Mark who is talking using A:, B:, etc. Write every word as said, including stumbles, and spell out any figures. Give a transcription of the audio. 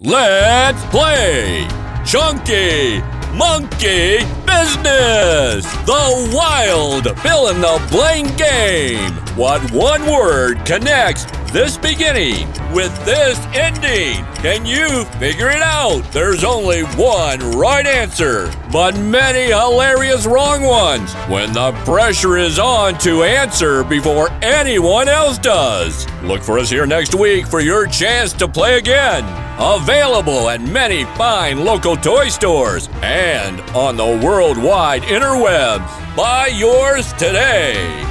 A: Let's play Chunky Monkey Business, the wild fill-in-the-blank game. What one word connects this beginning with this ending? Can you figure it out? There's only one right answer, but many hilarious wrong ones when the pressure is on to answer before anyone else does. Look for us here next week for your chance to play again. Available at many fine local toy stores and on the worldwide interwebs. Buy yours today.